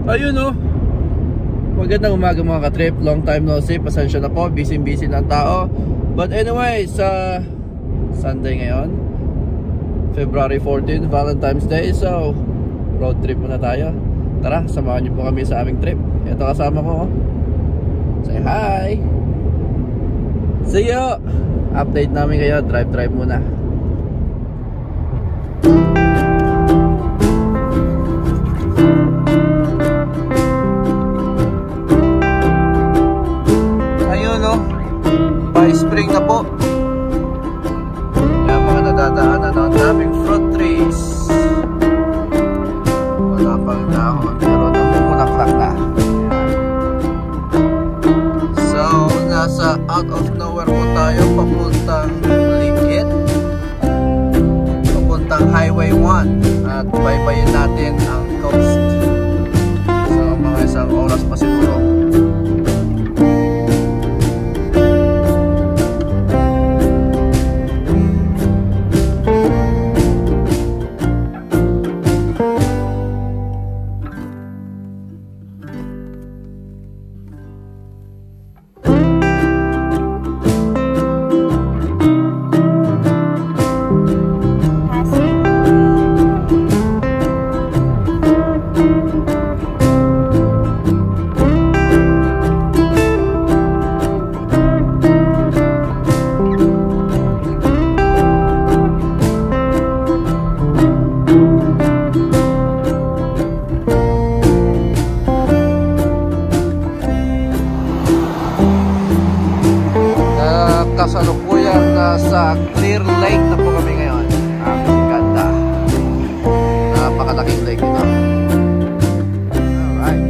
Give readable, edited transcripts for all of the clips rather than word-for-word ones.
Ayun oh. Magandang umaga mga ka-trip. Long time no see. Pasensya na po, busy ng tao. But anyway, sa Sunday ngayon, February 14, Valentine's Day. So, road trip muna tayo. Tara, samahan niyo po kami sa aming trip. Ito kasama ko oh. Say hi. See you. Update namin kayo. Drive muna. Spring na po. Yung mga nadadaanan ng daming fruit trees. Wala pang dahon pero namumulaklak na. So nasa out of nowhere po tayo papuntang Likit, papuntang Highway 1 at baybayin natin ang coast. So mga isang oras pa siguro. Kasalukuyang nasa Clear Lake na po kami ngayon. Ang ganda. Napakalaking lake ito. Alright.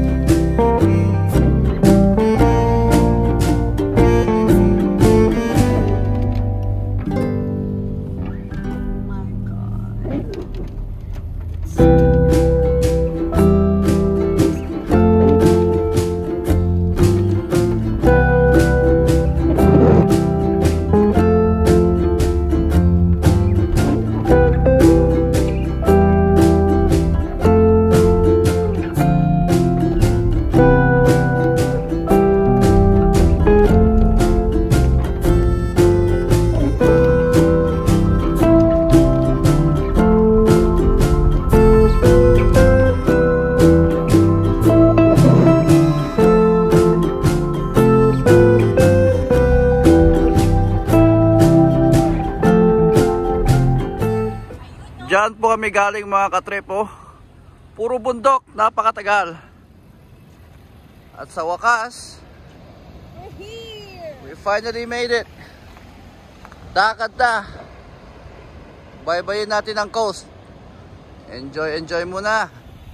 Diyan po kami galing mga ka-trip oh. Puro bundok, napakatagal. At sa wakas, we're here. We finally made it. Dagat na. Baybayin natin ang coast. Enjoy muna.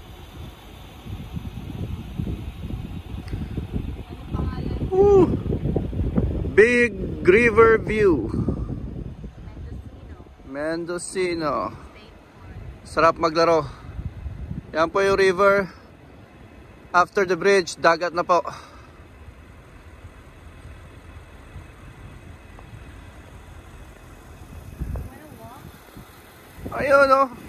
Big River View, Mendocino. Sarap maglaro. Yan po yung river. After the bridge, dagat na po. Ayun oh.